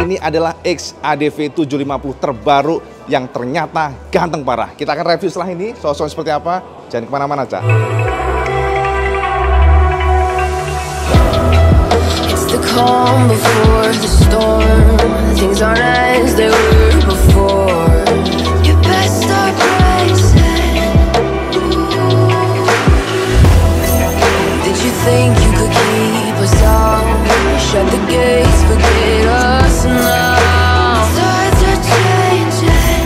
ini adalah XADV 750 terbaru yang ternyata ganteng parah. Kita akan review setelah ini, sosoknya seperti apa. Jangan kemana-mana, Cak. It's the calm before the storm. Things aren't as they were before. Your best start rising. Did you think you could keep us out? Shut the gates, forget us now. Tides are changing.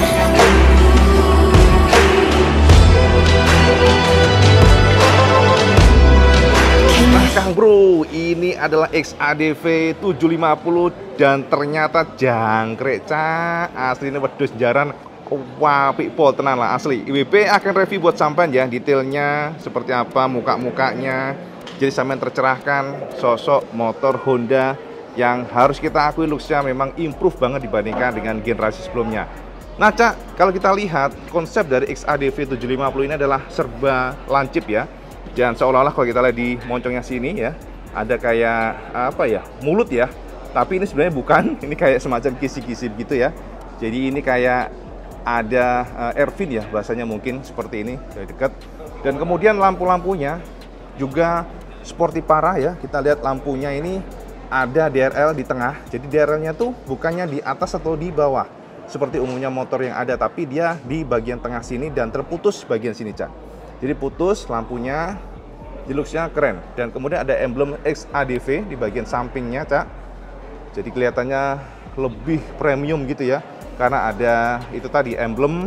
Nah, Kang Bro, ini adalah XADV 750 dan ternyata jangkrik, Cak. Asli ini wedhus jaran wapik pol tenan lah asli. IWB akan review buat sampean ya, detailnya seperti apa, muka-mukanya. Jadi sampean tercerahkan sosok motor Honda yang harus kita akui looks-nya memang improve banget dibandingkan dengan generasi sebelumnya. Nah, Cak, kalau kita lihat konsep dari XADV 750 ini adalah serba lancip ya. Dan seolah-olah kalau kita lihat di moncongnya sini ya, ada kayak apa ya, mulut ya. Tapi ini sebenarnya bukan, ini kayak semacam kisi-kisi gitu ya. Jadi ini kayak ada airfin ya, bahasanya mungkin seperti ini dari dekat. Dan kemudian lampu-lampunya juga sporty parah ya. Kita lihat lampunya ini ada DRL di tengah. Jadi DRL-nya tuh bukannya di atas atau di bawah seperti umumnya motor yang ada, tapi dia di bagian tengah sini dan terputus bagian sini, Cak. Jadi putus lampunya, di looks-nya keren. Dan kemudian ada emblem XADV di bagian sampingnya, Cak. Jadi kelihatannya lebih premium gitu ya, karena ada itu tadi emblem,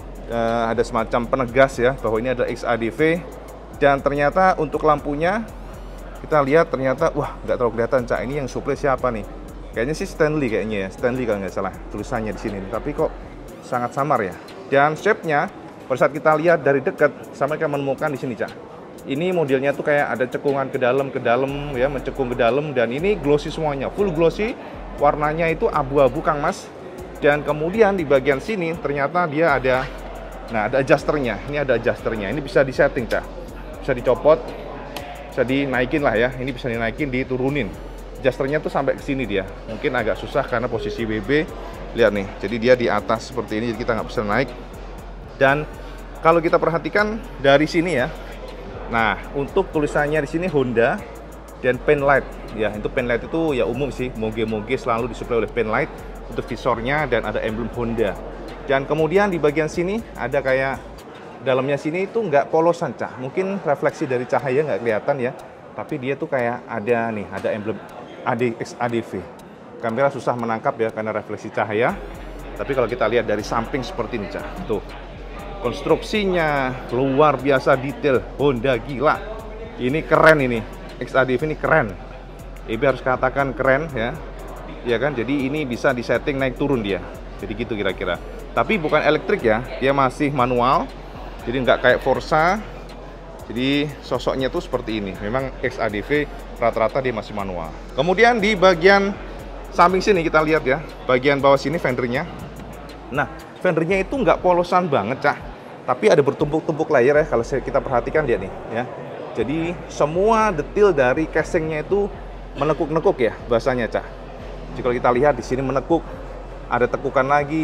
ada semacam penegas ya bahwa ini adalah XADV. Dan ternyata untuk lampunya kita lihat ternyata wah nggak terlalu kelihatan, Cak. Ini yang supply siapa nih? Kayaknya sih Stanley kayaknya ya, Stanley kalau nggak salah tulisannya di sini. Tapi kok sangat samar ya. Dan shape-nya pada saat kita lihat dari dekat sama kita menemukan di sini, Cak. Ini modelnya tuh kayak ada cekungan ke dalam ya, mencekung ke dalam, dan ini glossy semuanya, full glossy. Warnanya itu abu-abu, Kang Mas. Dan kemudian di bagian sini ternyata dia ada, nah ada adjusternya. Ini ada adjusternya. Ini bisa disetting, Cak. Bisa dicopot, bisa dinaikin lah ya. Ini bisa dinaikin, diturunin. Adjusternya tuh sampai ke sini dia. Mungkin agak susah karena posisi WB. Lihat nih, jadi dia di atas seperti ini, jadi kita nggak bisa naik. Dan kalau kita perhatikan dari sini ya, nah untuk tulisannya di sini Honda dan penlight ya, itu penlight itu ya umum sih, moge-moge selalu disuplai oleh penlight untuk visornya dan ada emblem Honda. Dan kemudian di bagian sini ada kayak dalamnya sini itu nggak polosan, Cak. Mungkin refleksi dari cahaya nggak kelihatan ya, tapi dia tuh kayak ada nih, ada emblem XADV. Kamera susah menangkap ya karena refleksi cahaya. Tapi kalau kita lihat dari samping seperti ini, Cak. Tuh. Konstruksinya luar biasa detail, Honda gila. Ini keren ini. XADV ini keren. Ibu harus katakan keren ya. Ya kan? Jadi ini bisa disetting naik turun dia. Jadi gitu kira-kira. Tapi bukan elektrik ya, dia masih manual. Jadi nggak kayak Forza. Jadi sosoknya tuh seperti ini. Memang XADV rata-rata dia masih manual. Kemudian di bagian samping sini kita lihat ya, bagian bawah sini fendernya. Nah, fendernya itu nggak polosan banget, Cak. Tapi ada bertumpuk-tumpuk layer ya, kalau kita perhatikan dia nih ya. Jadi semua detail dari casingnya itu menekuk-nekuk ya bahasanya, Cak. Jadi kalau kita lihat di sini menekuk, ada tekukan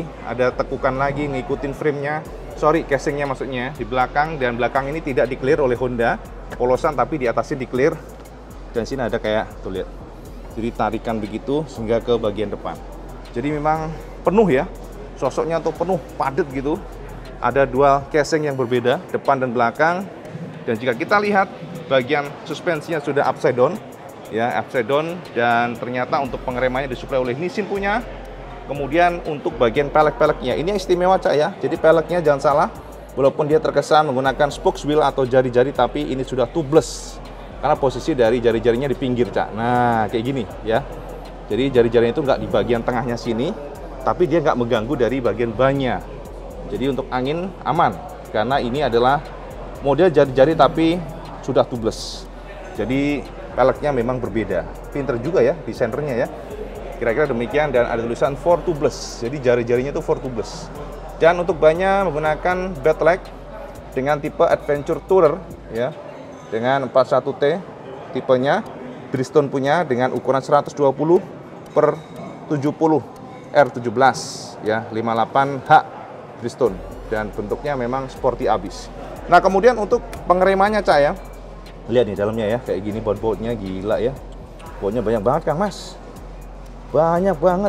lagi ngikutin frame-nya. Sorry, casingnya maksudnya di belakang, dan belakang ini tidak di-clear oleh Honda, polosan, tapi di atasnya di-clear. Dan sini ada kayak tuh lihat. Jadi tarikan begitu sehingga ke bagian depan. Jadi memang penuh ya. Sosoknya tuh penuh, padat gitu. Ada dual casing yang berbeda, depan dan belakang. Dan jika kita lihat bagian suspensinya sudah upside down ya, upside down. Dan ternyata untuk pengeremannya disuplai oleh Nissin punya. Kemudian untuk bagian pelek-peleknya ini yang istimewa, Cak ya. Jadi peleknya jangan salah, walaupun dia terkesan menggunakan spokes wheel atau jari-jari, tapi ini sudah tubeless karena posisi dari jari-jarinya di pinggir, Cak. Nah kayak gini ya. Jadi jari-jarinya itu nggak di bagian tengahnya sini, tapi dia nggak mengganggu dari bagian bannya. Jadi untuk angin aman, karena ini adalah model jari-jari tapi sudah tubeless. Jadi peleknya memang berbeda. Pinter juga ya desainernya ya. Kira-kira demikian, dan ada tulisan for tubeless. Jadi jari-jarinya itu for tubeless. Dan untuk bannya menggunakan bed leg dengan tipe Adventure Tourer ya. Dengan 41T tipenya, Bridgestone punya dengan ukuran 120 per 70 R17 ya, 58H Bridgestone, dan bentuknya memang sporty abis. Nah, kemudian untuk pengeremannya Cak ya, lihat nih dalamnya ya, kayak gini baut-bautnya gila ya. Bautnya banyak banget Kang Mas, banyak banget.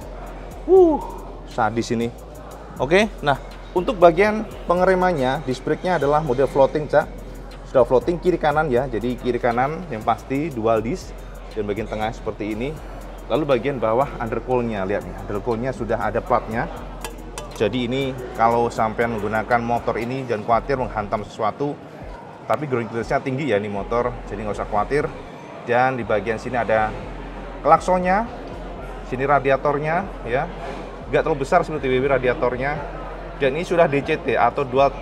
Sadis ini. Oke, nah untuk bagian pengeremannya, disc brake-nya adalah model floating Cak. Sudah floating kiri kanan ya, jadi kiri kanan yang pasti dual disc, dan bagian tengah seperti ini. Lalu bagian bawah undercoil-nya, lihat nih, undercoil-nya sudah ada platnya. Jadi ini kalau sampean menggunakan motor ini jangan khawatir menghantam sesuatu, tapi ground clearance-nya tinggi ya ini motor, jadi nggak usah khawatir. Dan di bagian sini ada klaksonnya, sini radiatornya ya, nggak terlalu besar seperti WB radiatornya. Dan ini sudah DCT atau dual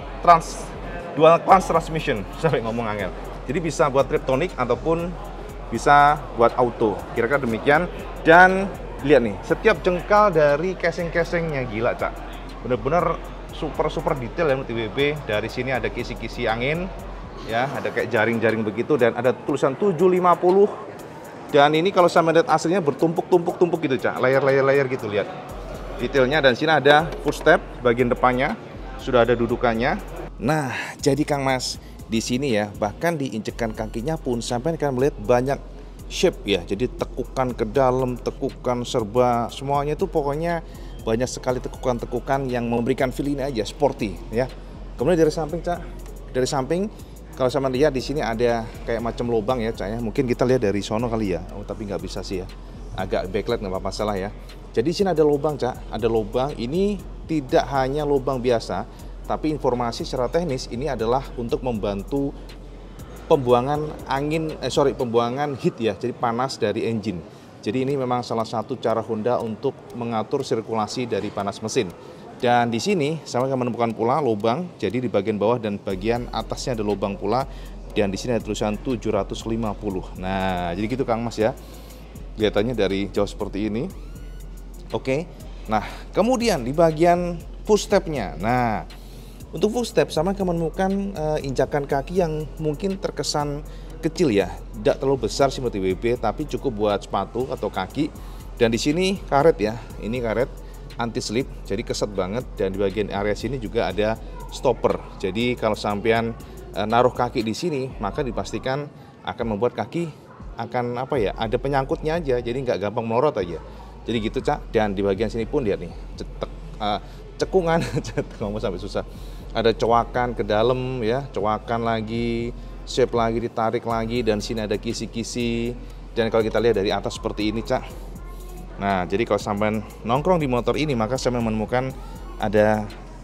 class transmission, sampai ngomong angel. Jadi bisa buat triptonic ataupun bisa buat auto, kira-kira demikian. Dan lihat nih, setiap jengkal dari casing-casingnya gila Cak, bener-bener super detail ya menurut WB. Dari sini ada kisi-kisi angin ya, ada kayak jaring-jaring begitu, dan ada tulisan 750. Dan ini kalau sama lihat aslinya bertumpuk-tumpuk gitu Cak, layer gitu, lihat detailnya. Dan sini ada footstep bagian depannya, sudah ada dudukannya. Nah, jadi Kang Mas, di sini ya, bahkan diinjekkan kakinya pun sampai akan melihat banyak shape ya. Jadi tekukan ke dalam, tekukan serba, semuanya itu pokoknya banyak sekali tekukan-tekukan yang memberikan feel ini aja sporty ya. Kemudian dari samping Cak, dari samping kalau sama lihat di sini ada kayak macam lubang ya Cak ya. Mungkin kita lihat dari sono kali ya. Oh, tapi nggak bisa sih ya. Agak backlight nggak apa-apa salah ya. Jadi di sini ada lubang Cak, ada lubang. Ini tidak hanya lubang biasa, tapi informasi secara teknis ini adalah untuk membantu pembuangan pembuangan heat ya, jadi panas dari engine. Jadi ini memang salah satu cara Honda untuk mengatur sirkulasi dari panas mesin. Dan di sini saya akan menemukan pula lubang, jadi di bagian bawah dan bagian atasnya ada lubang pula. Dan di sini ada tulisan 750. Nah, jadi gitu Kang Mas ya. Kelihatannya dari jauh seperti ini. Oke. Nah, kemudian di bagian footstep-nya. Nah, untuk footstep sama akan menemukan injakan kaki yang mungkin terkesan kecil ya, tidak terlalu besar sih menurut WB, tapi cukup buat sepatu atau kaki. Dan di sini karet ya, ini karet anti slip, jadi keset banget. Dan di bagian area sini juga ada stopper. Jadi kalau sampean naruh kaki di sini, maka dipastikan akan membuat kaki akan ada penyangkutnya aja, jadi nggak gampang melorot aja. Jadi gitu Cak. Dan di bagian sini pun lihat nih, cekungan, ngomong sampai susah. Ada cowakan ke dalam ya, cowakan lagi, shape lagi, ditarik lagi, dan sini ada kisi-kisi. Dan kalau kita lihat dari atas seperti ini Cak. Nah, jadi kalau sampai nongkrong di motor ini, maka saya menemukan ada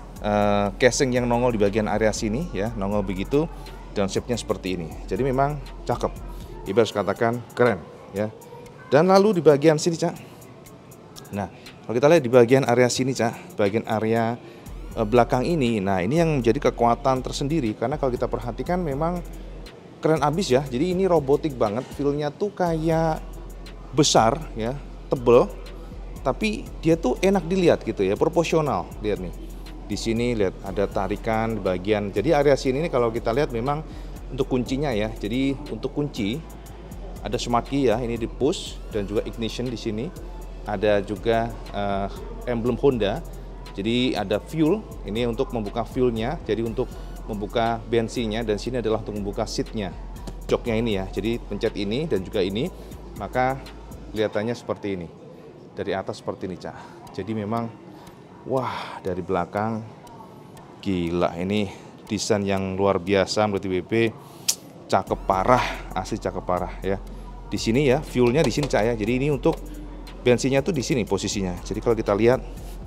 casing yang nongol di bagian area sini ya, nongol begitu, dan shape-nya seperti ini. Jadi memang cakep, ibarat katakan keren ya. Dan lalu di bagian sini Cak. Nah, kalau kita lihat di bagian area sini Cak, bagian area belakang ini, nah ini yang menjadi kekuatan tersendiri, karena kalau kita perhatikan memang keren abis ya. Jadi ini robotik banget, feel-nya tuh kayak besar ya, tebel, tapi dia tuh enak dilihat gitu ya, proporsional. Lihat nih, di sini lihat ada tarikan di bagian. Jadi area sini ini kalau kita lihat memang untuk kuncinya ya. Jadi untuk kunci ada smart key ya, ini di push, dan juga ignition di sini. Ada juga emblem Honda. Jadi ada fuel, ini untuk membuka fuelnya, jadi untuk membuka bensinnya. Dan sini adalah untuk membuka seatnya, joknya ini ya. Jadi pencet ini dan juga ini, maka kelihatannya seperti ini. Dari atas seperti ini Cak. Jadi memang wah, dari belakang gila, ini desain yang luar biasa menurut WB. Cakep parah, asli cakep parah ya. Di sini ya, fuelnya di sini Cak ya. Jadi ini untuk bensinnya tuh di sini posisinya. Jadi kalau kita lihat,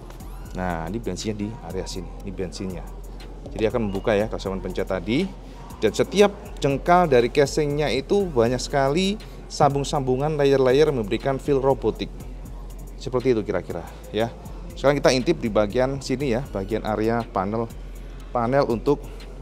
nah ini bensinnya di area sini, ini bensinnya. Jadi akan membuka ya kalau saya pencet tadi. Dan setiap jengkal dari casingnya itu banyak sekali sambung-sambungan layer-layer memberikan feel robotik. Seperti itu kira-kira ya. Sekarang kita intip di bagian sini ya, bagian area panel untuk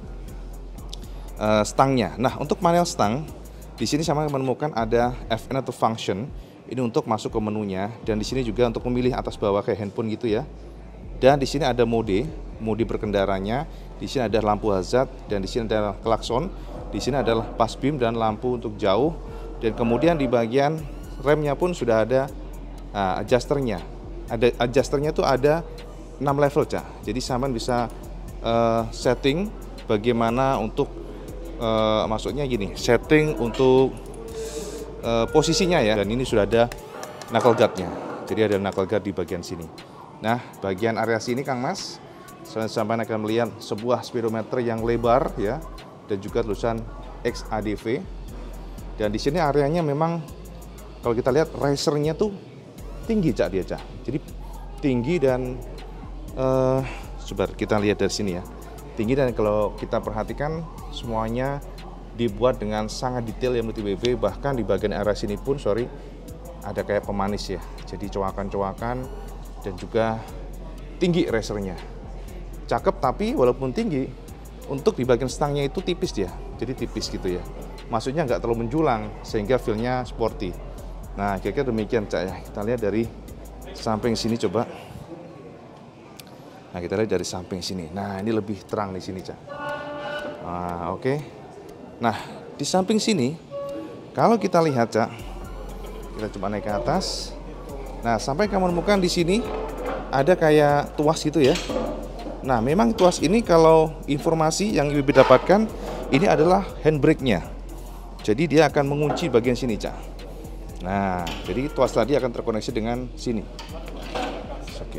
stangnya. Nah, untuk panel stang di sini sama menemukan ada FN atau function. Ini untuk masuk ke menunya, dan di sini juga untuk memilih atas bawah kayak handphone gitu ya. Dan di sini ada mode berkendaranya. Di sini ada lampu hazard, dan di sini ada klakson. Di sini adalah pass beam dan lampu untuk jauh. Dan kemudian di bagian remnya pun sudah ada Nah, adjusternya tuh ada 6 level, Cak. Jadi sampean bisa setting bagaimana untuk maksudnya gini, setting untuk posisinya ya. Dan ini sudah ada knuckle guard-nya. Jadi ada knuckle guard di bagian sini. Nah, bagian area sini Kang Mas, sampean akan melihat sebuah speedometer yang lebar ya, dan juga tulisan XADV. Dan di sini areanya memang kalau kita lihat racernya tuh tinggi, Cak, dia, Cak. Jadi tinggi dan coba kita lihat dari sini ya. Tinggi, dan kalau kita perhatikan semuanya dibuat dengan sangat detail ya menurut WB. Bahkan di bagian area sini pun ada kayak pemanis ya. Jadi coakan-coakan dan juga tinggi racernya. Cakep, tapi walaupun tinggi, untuk di bagian stangnya itu tipis dia. Jadi tipis gitu ya. Maksudnya nggak terlalu menjulang sehingga feel-nya sporty. Nah, kira-kira demikian, Cak, ya. Kita lihat dari samping sini coba. Nah, kita lihat dari samping sini. Nah, ini lebih terang di sini, Cak. Nah, oke. Nah, di samping sini, kalau kita lihat, Cak, kita coba naik ke atas. Nah, sampai kamu menemukan di sini ada kayak tuas gitu ya. Nah, memang tuas ini kalau informasi yang Ibu dapatkan, ini adalah handbrake-nya. Jadi dia akan mengunci bagian sini, Cak. Nah, jadi tuas tadi akan terkoneksi dengan sini. Oke.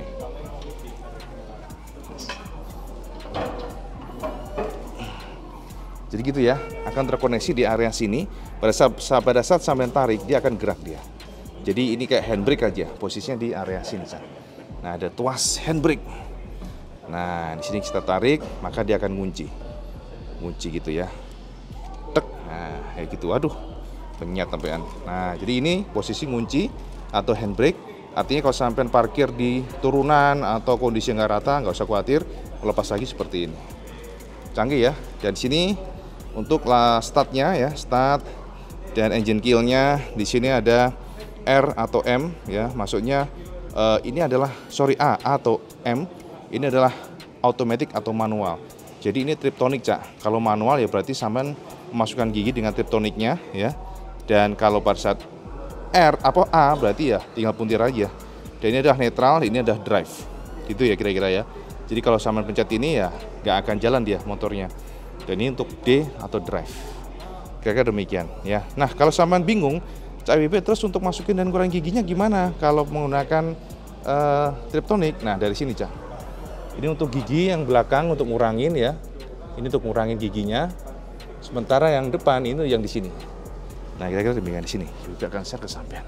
Jadi gitu ya, akan terkoneksi di area sini. Pada saat sampai tarik, dia akan gerak dia. Jadi ini kayak handbrake aja, posisinya di area sini, Cak. Nah, ada tuas handbrake. Nah, di sini kita tarik, maka dia akan ngunci gitu ya. Tek, nah kayak gitu. Aduh, penyat sampean. Nah, jadi ini posisi ngunci atau handbrake. Artinya kalau sampean parkir di turunan atau kondisi nggak rata, nggak usah khawatir, lepas lagi seperti ini. Canggih ya. Dan di sini untuk startnya ya, start dan engine kill-nya di sini ada R atau M ya. Maksudnya ini adalah A atau M. Ini adalah automatic atau manual. Jadi ini triptonic, Cak. Kalau manual ya berarti sampean memasukkan gigi dengan triptoniknya ya. Dan kalau pada saat R atau A berarti ya tinggal puntir aja. Dan ini adalah netral, ini adalah drive. Gitu ya kira-kira ya. Jadi kalau sampean pencet ini ya nggak akan jalan dia motornya. Dan ini untuk D atau drive. Kira-kira demikian ya. Nah, kalau sampean bingung, Cak WB terus untuk masukin dan kurang giginya gimana kalau menggunakan triptonic? Nah, dari sini, Cak. Ini untuk gigi yang belakang untuk ngurangin ya. Ini untuk ngurangin giginya. Sementara yang depan ini yang di sini. Nah, kira-kira demikian di sini. Juga akan share ke sampean.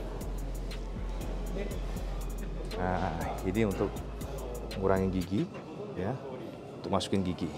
Nah, ini untuk ngurangin gigi ya. Untuk masukin gigi.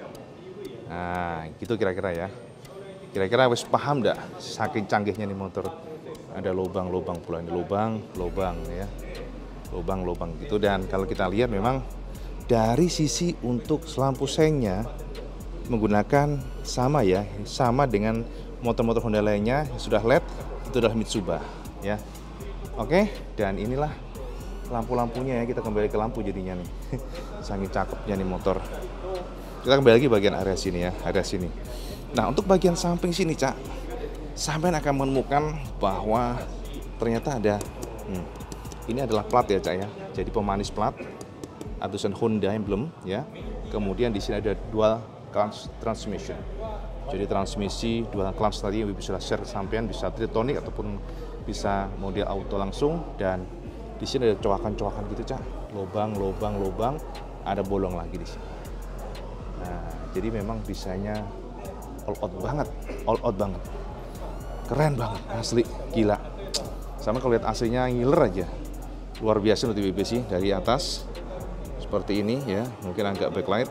Nah, gitu kira-kira ya. Kira-kira wis paham enggak saking canggihnya nih motor. Ada lubang-lubang pula, ini lubang ya. Lubang-lubang gitu. Dan kalau kita lihat memang dari sisi untuk lampu sengnya menggunakan sama ya, sama dengan motor-motor Honda lainnya yang sudah LED, itu adalah Mitsubishi ya. Oke, dan inilah lampu-lampunya ya. Kita kembali ke lampu jadinya nih. Sangat cakepnya nih motor. Kita kembali lagi bagian area sini ya, area sini. Nah, untuk bagian samping sini, Cak, sampean akan menemukan bahwa ternyata ada ini adalah plat ya, Cak ya. Jadi pemanis plat. Tulisan Honda emblem ya. Kemudian di sini ada dual clutch transmission. Jadi transmisi dual clutch tadi yang bisa share sampean, bisa triptonic ataupun bisa model auto langsung. Dan di sini ada coakan-coakan gitu, Cak. Lubang, ada bolong lagi di sini. Nah, jadi memang desainnya all out banget. Keren banget, asli, gila. Sama kalau lihat aslinya ngiler aja. Luar biasa untuk WB sih dari atas. Seperti ini ya, mungkin agak backlight.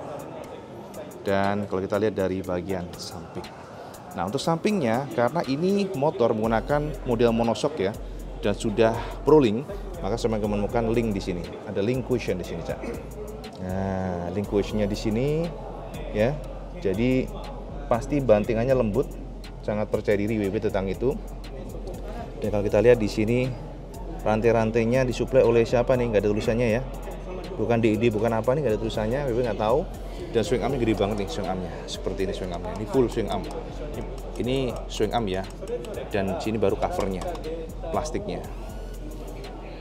Dan kalau kita lihat dari bagian samping. Nah, untuk sampingnya, karena ini motor menggunakan model monoshock ya, dan sudah pro-link, maka saya akan menemukan link di sini. Ada link cushion di sini, Cak. Nah, link cushionnya di sini ya. Jadi pasti bantingannya lembut, sangat percaya diri WB tentang itu. Dan kalau kita lihat di sini, rantai-rantainya disuplai oleh siapa nih? Nggak ada tulisannya ya. Bukan DID, bukan apa nih, nggak ada tulisannya, WB nggak tahu. Dan swing armnya gede banget nih, swing armnya. Seperti ini swing armnya, ini full swing arm. Ini swing arm ya. Dan sini baru covernya, plastiknya.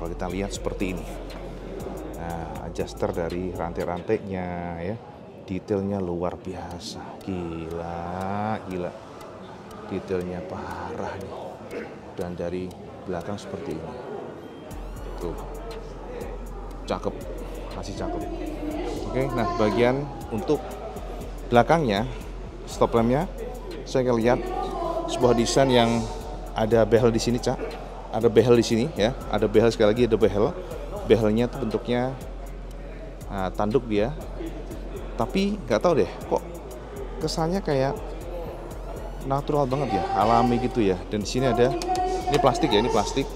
kalau kita lihat seperti ini. Nah, adjuster dari rantai-rantainya ya, detailnya luar biasa, gila, detailnya parah nih. Dan dari belakang seperti ini, tuh, cakep, masih cakep. Oke, nah bagian untuk belakangnya, stop lampnya, saya akan lihat sebuah desain yang ada behel di sini, Cak. Ada behel di sini ya, ada behel, sekali lagi ada behel. Behelnya tuh bentuknya tanduk dia, tapi nggak tahu deh, kok kesannya kayak natural banget ya, alami gitu ya. Dan di sini ada, ini plastik ya, ini plastik,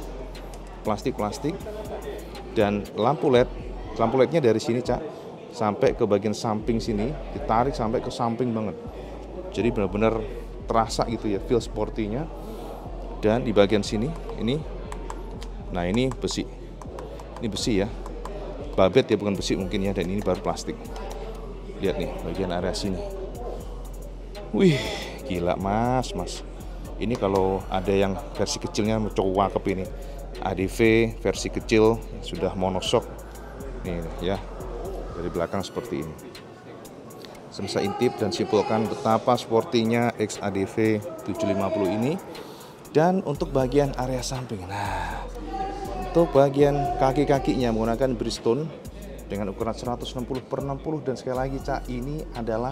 dan lampu LED-nya dari sini, Cak, sampai ke bagian samping sini, ditarik sampai ke samping banget. Jadi benar-benar terasa gitu ya, feel sportinya. Dan di bagian sini, ini, nah ini besi. Ini besi ya, babet ya, bukan besi mungkin ya, dan ini baru plastik. Lihat nih bagian area sini. Wih, gila mas. Ini kalau ada yang versi kecilnya cakep ini. ADV versi kecil sudah monoshock. Nih ya, dari belakang seperti ini. Saya intip dan simpulkan betapa sportinya XADV 750 ini. Dan untuk bagian area samping, nah, untuk bagian kaki-kakinya menggunakan Bridgestone dengan ukuran 160/60, dan sekali lagi, Cak, ini adalah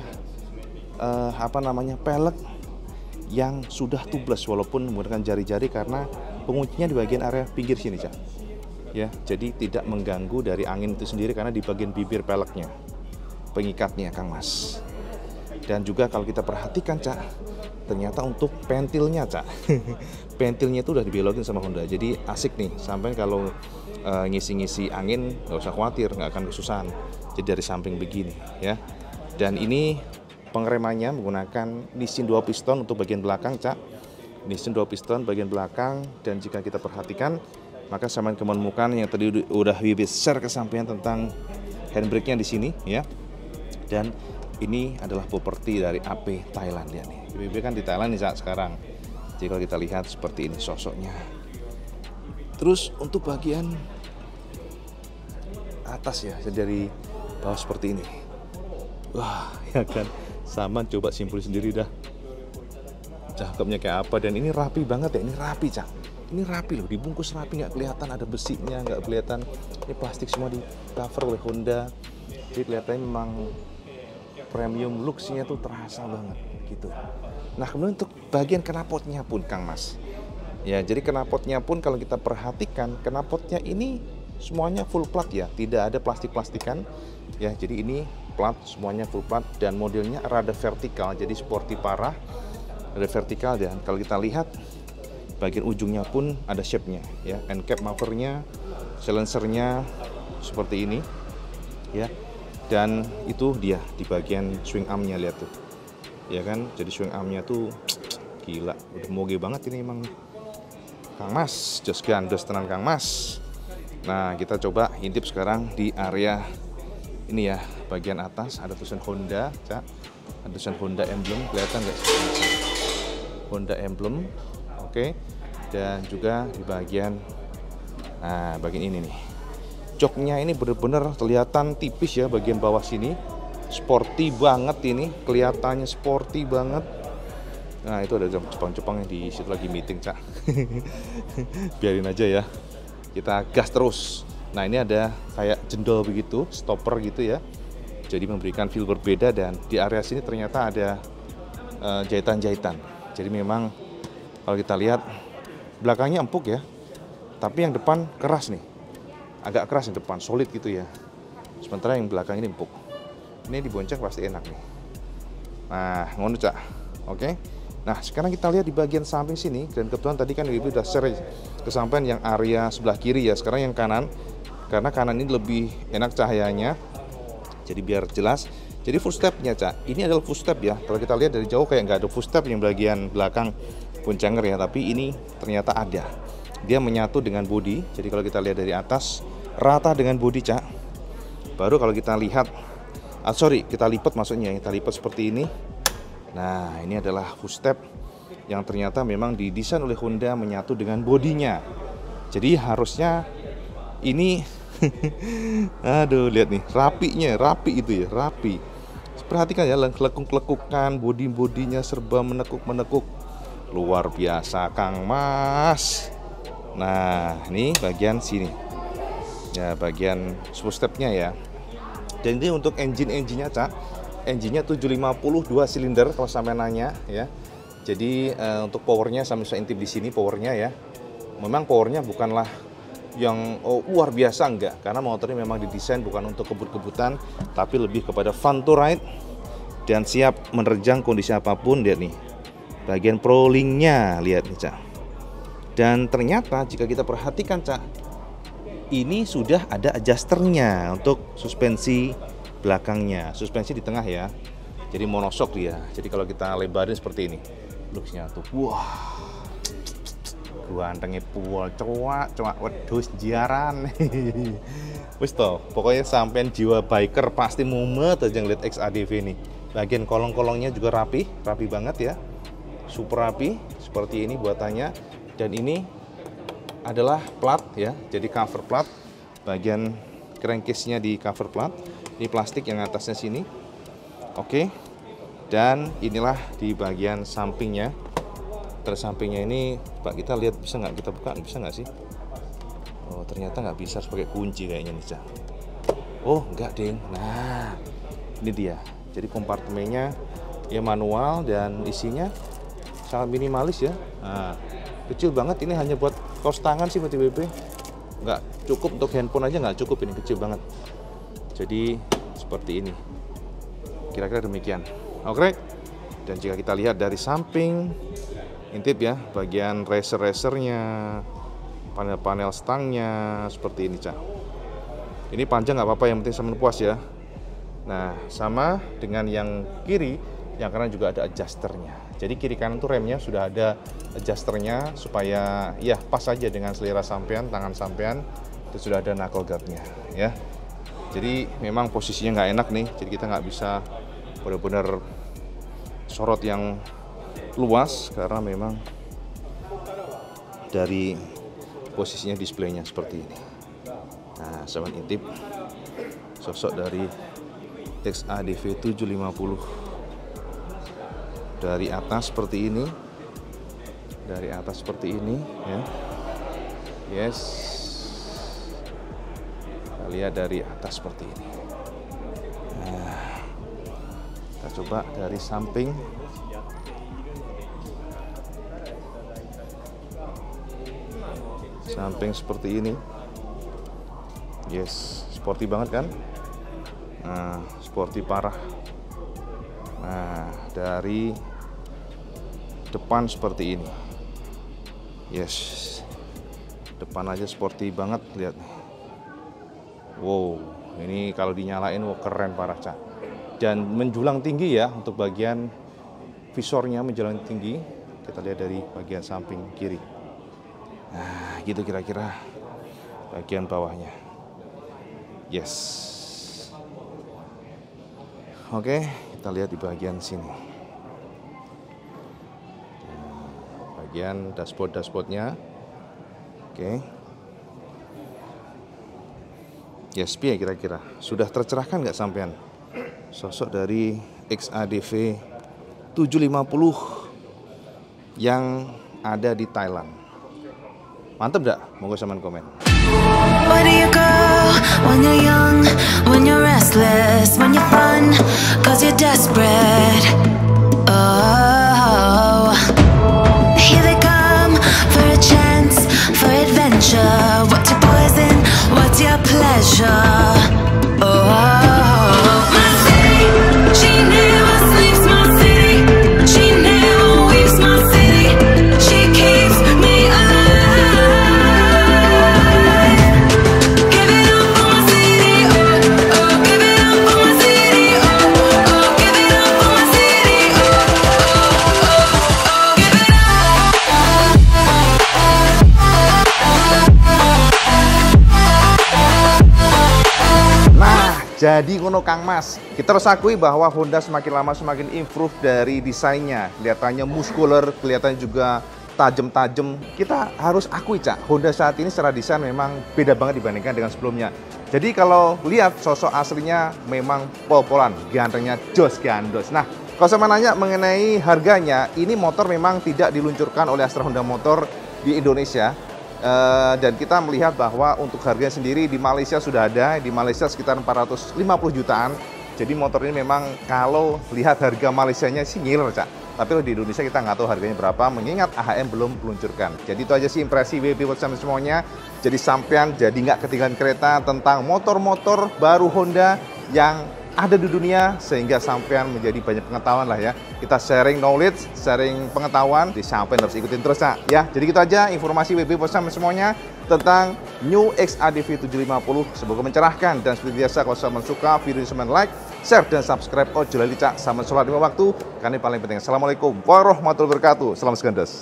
pelek yang sudah tubeless walaupun menggunakan jari-jari, karena penguncinya di bagian area pinggir sini, Cak. Ya, jadi tidak mengganggu dari angin itu sendiri karena di bagian bibir peleknya, pengikatnya, Kang Mas. Dan juga kalau kita perhatikan, Cak, ternyata untuk pentilnya, Cak, pentilnya itu udah dibelokin sama Honda, jadi asik nih, sampai kalau ngisi-ngisi angin nggak usah khawatir, nggak akan kesusahan. Jadi dari samping begini ya. Dan ini pengeremannya menggunakan Nissin 2 piston untuk bagian belakang, Cak. Nissin 2 piston bagian belakang. Dan jika kita perhatikan, maka saya menemukan yang tadi udah Wibi share kesampaian tentang handbrake-nya di sini ya. Dan ini adalah properti dari AP Thailand ya nih. Wibi kan di Thailand nih, Cak, sekarang. Jadi kalau kita lihat seperti ini sosoknya. Terus untuk bagian atas ya, dari bawah seperti ini. Wah, ya kan. Sama, coba simpul sendiri dah. Cakepnya kayak apa, dan ini rapi banget ya, ini rapi, Cak. Ini rapi loh, dibungkus rapi, nggak kelihatan ada besinya, nggak kelihatan. Ini plastik semua di cover oleh Honda. Jadi kelihatannya memang premium looks-nya tuh terasa banget gitu. Nah, kemudian untuk bagian knalpotnya pun, Kang Mas. Ya, jadi knalpotnya pun kalau kita perhatikan, knalpotnya ini semuanya full plat ya, tidak ada plastik-plastikan. Ya, jadi ini plat, semuanya full plat, dan modelnya rada vertikal, jadi sporty parah, rada vertikal. Dan kalau kita lihat bagian ujungnya pun ada shape-nya ya, end cap mufflernya, silencernya seperti ini ya. Dan itu dia di bagian swing arm-nya, lihat tuh ya kan, jadi swing arm-nya tuh gila, udah moge banget ini emang Kang Mas, just gandos tenan Kang Mas. Nah, kita coba intip sekarang di area ini ya, bagian atas ada tulisan Honda, Cak. Ada tulisan Honda emblem, kelihatan nggak sih? Honda emblem, oke. Dan juga di bagian, nah bagian ini nih, joknya ini bener-bener kelihatan tipis ya, bagian bawah sini, sporty banget ini, kelihatannya sporty banget. Nah, itu ada Jepang-Jepang yang di situ lagi meeting, Cak. Biarin aja ya, kita gas terus. Nah, ini ada kayak jendol begitu, stopper gitu ya, jadi memberikan feel berbeda. Dan di area sini ternyata ada jahitan-jahitan. Jadi memang kalau kita lihat belakangnya empuk ya, tapi yang depan keras nih, agak keras yang depan, solid gitu ya. Sementara yang belakang ini empuk. Ini dibonceng pasti enak nih. Nah, ngono, Cak. Oke. Nah, sekarang kita lihat di bagian samping sini, dan kebetulan tadi kan Ibu udah share kesampaian yang area sebelah kiri ya. Sekarang yang kanan, karena kanan ini lebih enak cahayanya, jadi biar jelas. Jadi footstep-nya, Cak, ini adalah footstep ya. Kalau kita lihat dari jauh kayak nggak ada footstep yang bagian belakang boncenger ya, tapi ini ternyata ada. Dia menyatu dengan bodi. Jadi kalau kita lihat dari atas, rata dengan bodi, Cak. Baru kalau kita lihat, kita lipat maksudnya, kita lipat seperti ini. Nah, ini adalah footstep yang ternyata memang didesain oleh Honda menyatu dengan bodinya. Jadi harusnya Ini aduh, lihat nih, rapi itu ya, rapi. Perhatikan ya, lekuk-lekukan, bodinya serba menekuk-menekuk. Luar biasa, Kang Mas. Nah, ini bagian sini. Ya, bagian footstepnya ya. Dan ini untuk engine-nya, Cak. Engine-nya 750 2 silinder kalau sampai nanya ya. Jadi untuk powernya sama saya intip di sini powernya ya. Memang powernya bukanlah yang luar biasa, enggak, karena motornya memang didesain bukan untuk kebut-kebutan, tapi lebih kepada fun to ride dan siap menerjang kondisi apapun. Lihat nih, bagian prolingnya, lihat nih, Cak. Dan ternyata jika kita perhatikan, Cak, ini sudah ada adjusternya untuk suspensi belakangnya, suspensi di tengah ya. Jadi monoshock dia. Jadi kalau kita lebarin seperti ini, looksnya tuh, wah. Gantengnya pual, coak wedhus jaran. Wis toh, pokoknya sampean jiwa biker pasti mumet aja ngeliat XADV ini. Bagian kolong-kolongnya juga rapi banget ya. Super rapi, seperti ini buatannya. Dan ini adalah plat ya, jadi cover plat. Bagian crankcase-nya di cover plat. Ini plastik yang atasnya sini. Oke. Dan inilah di bagian sampingnya. Sampingnya ini, Pak, kita lihat bisa nggak kita buka, bisa nggak sih? Oh, ternyata nggak bisa, harus pakai kunci kayaknya nih, Cak. Oh, nggak, ding. Nah, ini dia. Jadi kompartemennya ya manual dan isinya sangat minimalis ya. Nah, kecil banget, ini hanya buat kaos tangan sih BTWP. Nggak cukup untuk handphone aja, nggak cukup, ini kecil banget. Jadi seperti ini. Kira-kira demikian. Oke. Dan jika kita lihat dari samping, intip ya, bagian racer-racernya, panel-panel stangnya seperti ini, Cak. Ini panjang nggak apa-apa, yang penting sama puas ya. Nah, sama dengan yang kiri, yang kanan juga ada adjusternya. Jadi kiri kanan tuh remnya sudah ada adjusternya supaya ya pas aja dengan selera sampean, tangan sampean. Itu sudah ada knuckle guardnya ya. Jadi memang posisinya nggak enak nih, jadi kita nggak bisa benar-benar sorot yang luas karena memang dari posisinya displaynya seperti ini. Nah, sobat intip sosok dari XADV 750 dari atas seperti ini, ya. Yes, kita lihat dari atas seperti ini. Nah, kita coba dari samping. Samping seperti ini. Yes, sporty banget kan? Nah, sporty parah. Nah, dari depan seperti ini. Yes, depan aja sporty banget, lihat. Wow, ini kalau dinyalain keren parah, Cak. Dan menjulang tinggi ya, untuk bagian visornya menjulang tinggi. Kita lihat dari bagian samping kiri. Nah, gitu kira-kira bagian bawahnya. Yes. Oke, kita lihat di bagian sini. Bagian dashboardnya. Oke. Yes, piye kira-kira? Sudah tercerahkan nggak sampean? Sosok dari XADV 750 yang ada di Thailand. Mantep dak? Monggo sampean komen. Where do you go when you're young, when you're restless, when you're fun, cause you're desperate? Oh, here they come for a chance, for adventure. What's your poison? What's your pleasure? Oh, my city, she never sleeps, my city, she never weeps, my city, she keeps me alive. Jadi ngono Kang Mas, kita harus akui bahwa Honda semakin lama semakin improve dari desainnya. Kelihatannya muskular, kelihatannya juga tajam-tajam. Kita harus akui, Cak, Honda saat ini secara desain memang beda banget dibandingkan dengan sebelumnya. Jadi kalau lihat sosok aslinya memang pol-polan, gantengnya jos gandos. Nah, kalau saya nanya mengenai harganya, ini motor memang tidak diluncurkan oleh Astra Honda Motor di Indonesia. Dan kita melihat bahwa untuk harganya sendiri di Malaysia sudah ada, di Malaysia sekitar 450 jutaan. Jadi motor ini memang kalau lihat harga Malaysianya sih ngiler, Cak. Tapi di Indonesia kita nggak tahu harganya berapa, mengingat AHM belum meluncurkan. Jadi itu aja sih impresi WP buat sampai semuanya. Jadi sampean jadi nggak ketinggalan kereta tentang motor-motor baru Honda yang ada di dunia, sehingga sampean menjadi banyak pengetahuan lah ya. Kita sharing knowledge, sharing pengetahuan, di sampean harus ikutin terus, Cak. Ya, jadi gitu aja informasi WP buat sampai semuanya tentang New XADV 750. Semoga mencerahkan, dan seperti biasa kalau sampean suka video ini, sampean like, share, dan subscribe. Ojo lali, Cak, sama sholat 5 waktu, karena ini paling penting. Assalamualaikum warahmatullahi wabarakatuh. Salam segandas.